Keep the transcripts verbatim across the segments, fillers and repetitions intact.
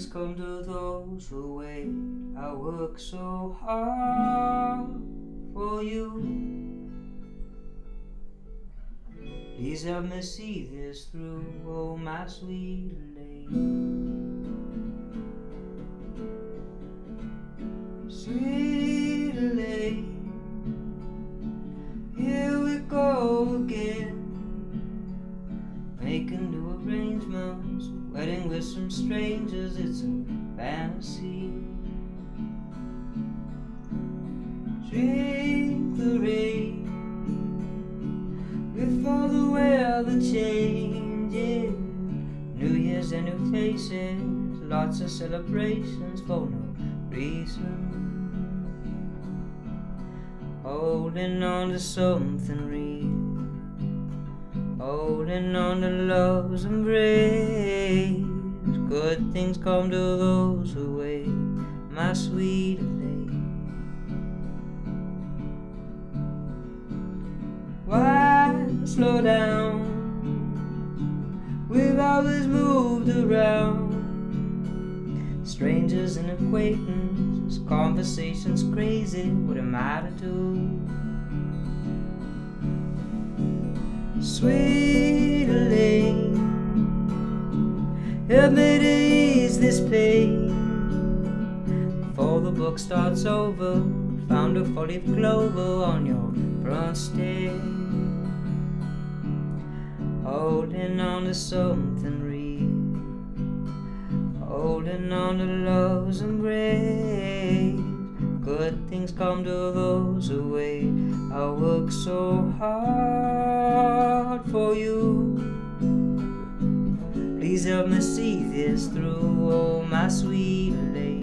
come to those who wait. I work so hard for you. Please help me see this through, oh my sweet lady. Sweet lady, here we go again, making new arrangements, wedding with some strangers. It's a fantasy. Drink the rain with all the weather changing, New Year's and new faces, lots of celebrations for no reason. Holding on to something real, holding on to love's embrace. Good things come to those who wait, my sweet lady. Why slow down? We've always moved around, strangers and acquaintances, conversations crazy. What am I to do? Sweet lady, help me to ease this pain before the book starts over. Found a four-leaf clover on your front stairs, holding on to something real, holding on to love's embrace. Good things come to those who wait. I work so hard for you. Please help me see this through, oh my sweet lady.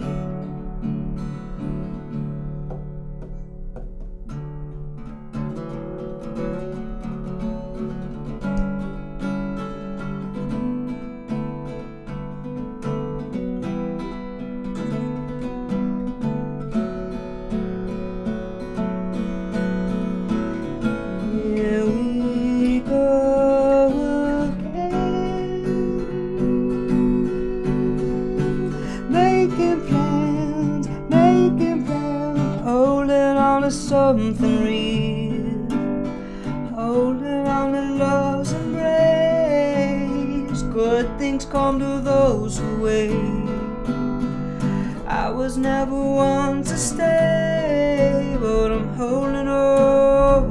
Making plans, making plans, holding on to something real, holding on to love's embrace. Good things come to those who wait. I was never one to stay, but I'm holding on,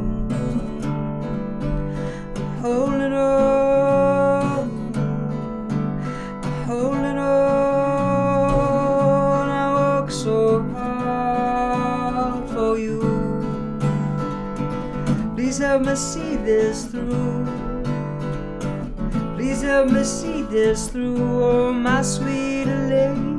I'm holding on, I'm holding on. So hard for you. Please help me see this through. Please help me see this through, oh my sweet lady.